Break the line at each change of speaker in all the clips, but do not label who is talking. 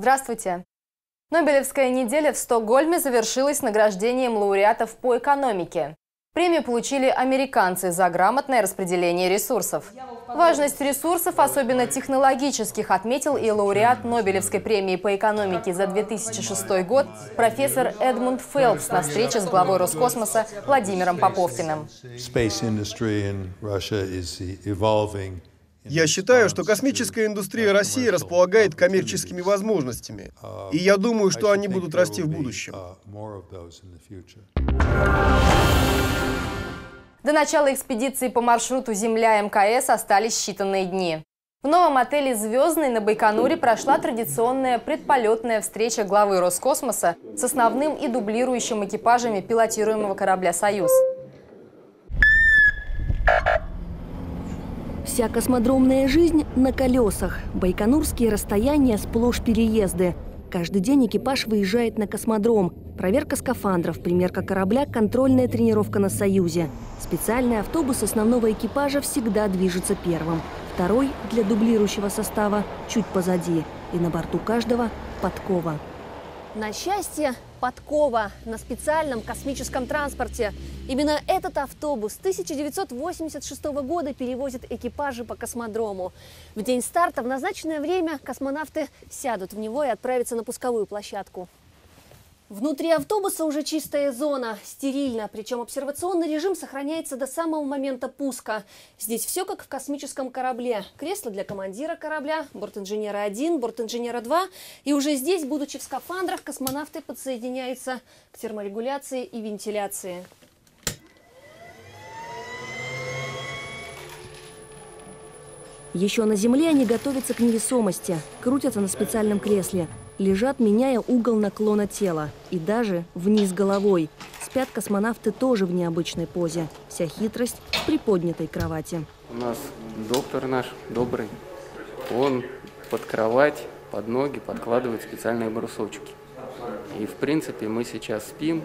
Здравствуйте! Нобелевская неделя в Стокгольме завершилась награждением лауреатов по экономике. Премию получили американцы за грамотное распределение ресурсов. Важность ресурсов, особенно технологических, отметил и лауреат Нобелевской премии по экономике за 2006 год профессор Эдмунд Фелпс на встрече с главой Роскосмоса Владимиром Поповкиным.
Я считаю, что космическая индустрия России располагает коммерческими возможностями, и я думаю, что они будут расти в будущем.
До начала экспедиции по маршруту Земля-МКС остались считанные дни. В новом отеле «Звездный» на Байконуре прошла традиционная предполетная встреча главы Роскосмоса с основным и дублирующим экипажами пилотируемого корабля «Союз».
Вся космодромная жизнь на колесах. Байконурские расстояния сплошь переезды. Каждый день экипаж выезжает на космодром. Проверка скафандров, примерка корабля, контрольная тренировка на «Союзе». Специальный автобус основного экипажа всегда движется первым. Второй для дублирующего состава чуть позади. И на борту каждого подкова. На счастье, подкова на специальном космическом транспорте. Именно этот автобус с 1986 года перевозит экипажи по космодрому. В день старта в назначенное время космонавты сядут в него и отправятся на пусковую площадку. Внутри автобуса уже чистая зона, стерильно, причем обсервационный режим сохраняется до самого момента пуска. Здесь все как в космическом корабле. Кресло для командира корабля, бортинженера 1, бортинженера 2. И уже здесь, будучи в скафандрах, космонавты подсоединяются к терморегуляции и вентиляции. Еще на Земле они готовятся к невесомости, крутятся на специальном кресле. Лежат, меняя угол наклона тела. И даже вниз головой. Спят космонавты тоже в необычной позе. Вся хитрость в приподнятой кровати.
У нас доктор наш добрый. Он под кровать, под ноги подкладывает специальные брусочки. И в принципе мы сейчас спим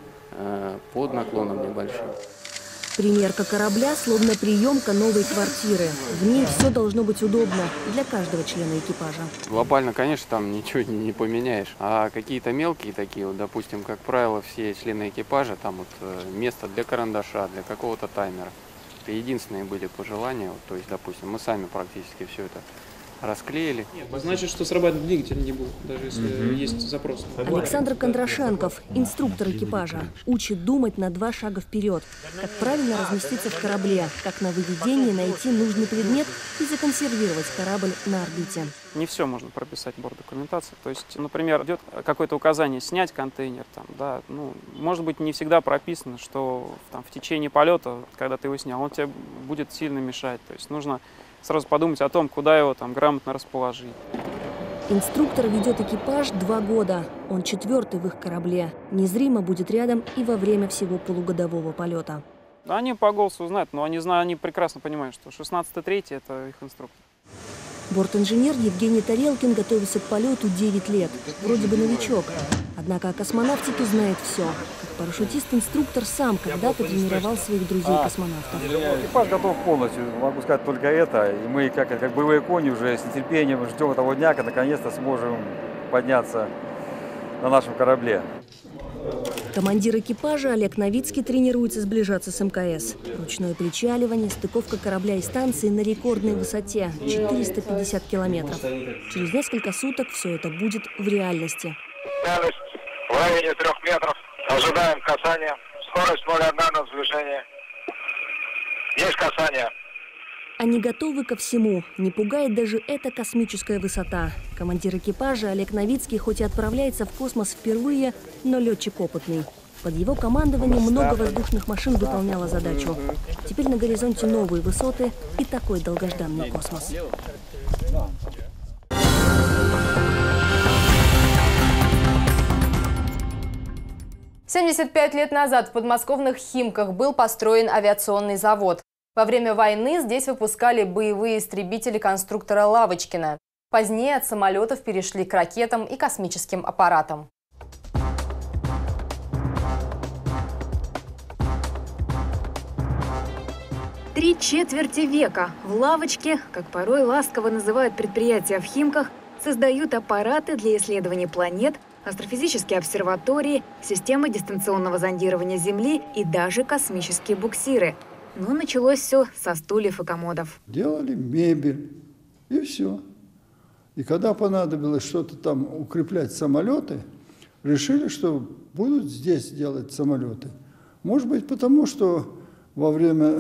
под наклоном небольшим.
Примерка корабля словно приемка новой квартиры. В ней все должно быть удобно для каждого члена экипажа.
Глобально, конечно, там ничего не поменяешь. А какие-то мелкие такие, вот, допустим, как правило, все члены экипажа, там вот место для карандаша, для какого-то таймера. Это единственные были пожелания. Вот, то есть, допустим, мы сами практически все это расклеили.
Нет, значит, что срабатывать двигатель не будет, даже если есть запрос.
Александр Кондрашенков, инструктор экипажа, учит думать на 2 шага вперед. Как правильно разместиться в корабле, как на выведении найти нужный предмет и законсервировать корабль на орбите.
Не все можно прописать в борт-документации. То есть, например, идет какое-то указание снять контейнер. Там, да, ну, может быть, не всегда прописано, что там, в течение полета, когда ты его снял, он тебе будет сильно мешать. То есть нужно сразу подумать о том, куда его там грамотно расположить.
Инструктор ведет экипаж 2 года. Он 4-й в их корабле. Незримо будет рядом и во время всего полугодового полета.
Они по голосу знают, но они прекрасно понимают, что 16-й – это их инструктор.
Бортинженер Евгений Тарелкин готовится к полету 9 лет. Вроде бы новичок. Однако о космонавтике знает все. Как парашютист-инструктор сам когда-то тренировал своих друзей-космонавтов.
Экипаж готов полностью, могу сказать только это. И мы, как боевые кони, уже с нетерпением ждем того дня, когда наконец-то сможем подняться на нашем корабле.
Командир экипажа Олег Новицкий тренируется сближаться с МКС. Ручное причаливание, стыковка корабля и станции на рекордной высоте – 450 километров. Через несколько суток все это будет в реальности.
Скорость в районе 3 метров. Ожидаем касания. Скорость 0,1 на сближение. Есть касание.
Они готовы ко всему. Не пугает даже эта космическая высота. Командир экипажа Олег Новицкий хоть и отправляется в космос впервые, но летчик опытный. Под его командованием много воздушных машин выполняло задачу. Теперь на горизонте новые высоты и такой долгожданный космос.
75 лет назад в подмосковных Химках был построен авиационный завод. Во время войны здесь выпускали боевые истребители конструктора Лавочкина. Позднее от самолетов перешли к ракетам и космическим аппаратам.
Три четверти века в Лавочке, как порой ласково называют предприятия в Химках, создают аппараты для исследований планет, астрофизические обсерватории, системы дистанционного зондирования Земли и даже космические буксиры. Но началось все со стульев и комодов.
Делали мебель, и все. И когда понадобилось что-то там укреплять самолеты, решили, что будут здесь делать самолеты. Может быть, потому что во время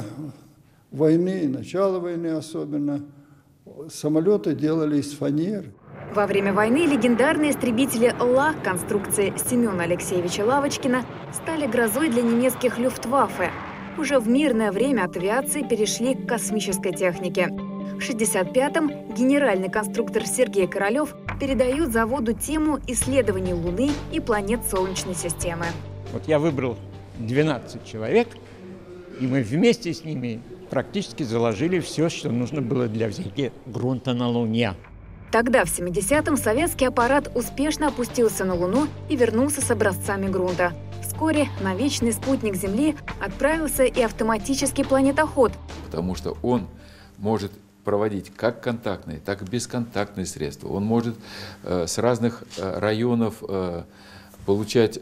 войны, начала войны особенно, самолеты делали из фанеры.
Во время войны легендарные истребители Ла конструкции Семена Алексеевича Лавочкина стали грозой для немецких Люфтваффе. Уже в мирное время от авиации перешли к космической технике. В 1965-м генеральный конструктор Сергей Королев передает заводу тему исследований Луны и планет Солнечной системы.
Вот я выбрал 12 человек, и мы вместе с ними практически заложили все, что нужно было для взятия грунта на Луне.
Тогда, в 70-м, советский аппарат успешно опустился на Луну и вернулся с образцами грунта. Вскоре на вечный спутник Земли отправился и автоматический планетоход.
Потому что он может проводить как контактные, так и бесконтактные средства. Он может с разных районов получать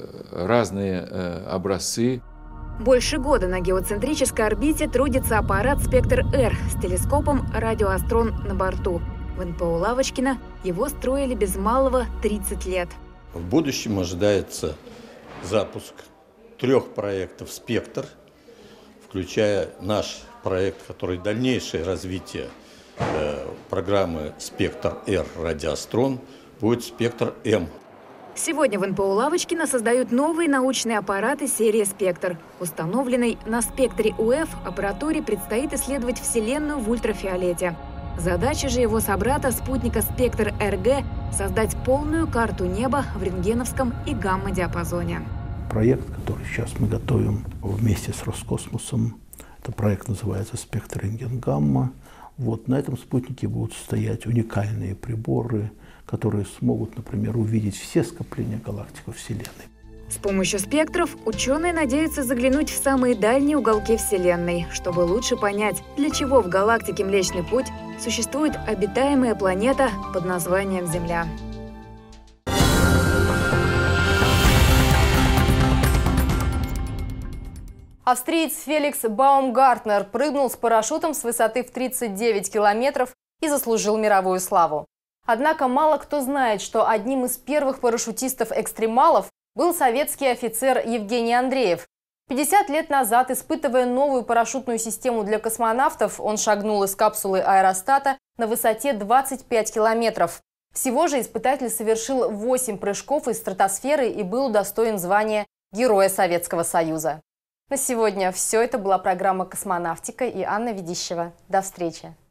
разные образцы.
Больше года на геоцентрической орбите трудится аппарат «Спектр-Р» с телескопом «Радиоастрон» на борту. В НПО Лавочкина его строили без малого 30 лет.
В будущем ожидается запуск 3 проектов «Спектр», включая наш проект, который дальнейшее развитие программы «Спектр-Р» «Радиоастрон» будет «Спектр-М».
Сегодня в НПО Лавочкина создают новые научные аппараты серии «Спектр». Установленной на спектре УФ аппаратуре предстоит исследовать Вселенную в ультрафиолете. Задача же его собрата, спутника «Спектр-РГ», создать полную карту неба в рентгеновском и гамма-диапазоне.
Проект, который сейчас мы готовим вместе с Роскосмосом, это проект называется «Спектр рентген-гамма». Вот на этом спутнике будут стоять уникальные приборы, которые смогут, например, увидеть все скопления галактик во Вселенной.
С помощью спектров ученые надеются заглянуть в самые дальние уголки Вселенной, чтобы лучше понять, для чего в галактике Млечный Путь существует обитаемая планета под названием Земля.
Австриец Феликс Баумгартнер прыгнул с парашютом с высоты в 39 километров и заслужил мировую славу. Однако мало кто знает, что одним из первых парашютистов-экстремалов был советский офицер Евгений Андреев. 50 лет назад, испытывая новую парашютную систему для космонавтов, он шагнул из капсулы аэростата на высоте 25 километров. Всего же испытатель совершил 8 прыжков из стратосферы и был удостоен звания Героя Советского Союза. На сегодня все. Это была программа «Космонавтика» и Анна Ведищева. До встречи!